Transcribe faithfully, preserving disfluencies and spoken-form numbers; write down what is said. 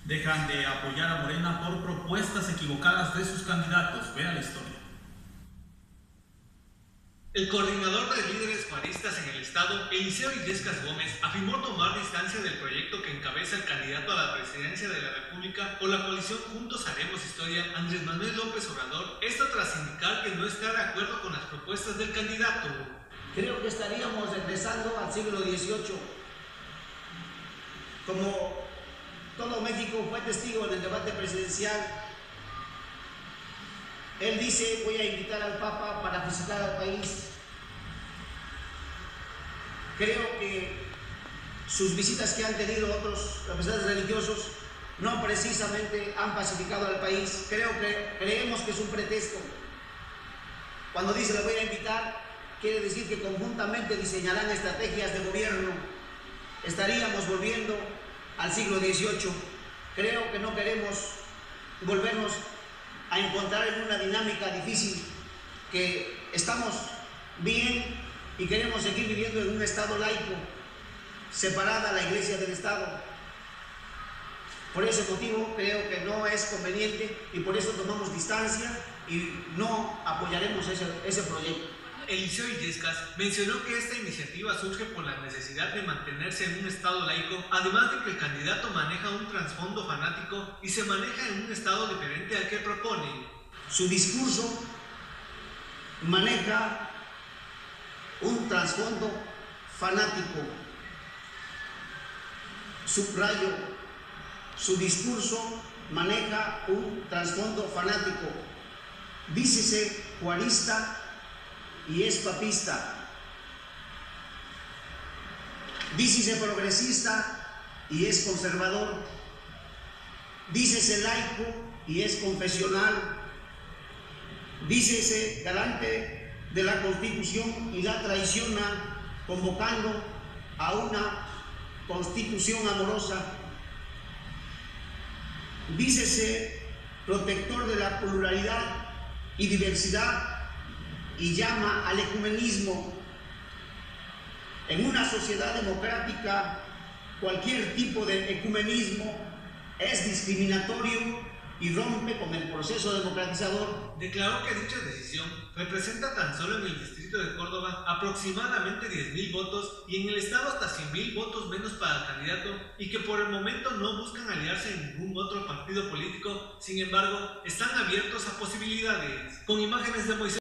Dejan de apoyar a Morena por propuestas equivocadas de sus candidatos. Vea la historia. El coordinador de líderes juaristas en el estado, Eliseo Illescas Gómez, afirmó tomar distancia del proyecto que encabeza el candidato a la presidencia de la República por la coalición Juntos Haremos Historia, Andrés Manuel López Obrador, esto tras indicar que no está de acuerdo con las propuestas del candidato. Creo que estaríamos regresando al siglo dieciocho. Como todo México fue testigo en el debate presidencial, él dice: voy a invitar al Papa para visitar al país. Creo que sus visitas que han tenido otros representantes religiosos no precisamente han pacificado al país. Creo que creemos que es un pretexto. Cuando dice le voy a invitar, quiere decir que conjuntamente diseñarán estrategias de gobierno. Estaríamos volviendo al siglo dieciocho. Creo que no queremos volvernos a encontrar en una dinámica difícil, que estamos bien y queremos seguir viviendo en un estado laico, separada la iglesia del estado. Por ese motivo creo que no es conveniente y por eso tomamos distancia y no apoyaremos ese, ese proyecto. Eliseo Illescas mencionó que esta iniciativa surge por la necesidad de mantenerse en un estado laico, además de que el candidato maneja un trasfondo fanático y se maneja en un estado diferente al que propone. Su discurso maneja un trasfondo fanático. Subrayo, su discurso maneja un trasfondo fanático. Dícese juarista y es papista. Dícese progresista y es conservador. Dícese laico y es confesional. Dícese garante de la Constitución y la traiciona, convocando a una constitución amorosa. Dícese protector de la pluralidad y diversidad y llama al ecumenismo. En una sociedad democrática, cualquier tipo de ecumenismo es discriminatorio y rompe con el proceso democratizador. Declaró que dicha decisión representa tan solo en el distrito de Córdoba aproximadamente diez mil votos y en el estado hasta cien mil votos menos para el candidato, y que por el momento no buscan aliarse en ningún otro partido político. Sin embargo, están abiertos a posibilidades. Con imágenes de Moisés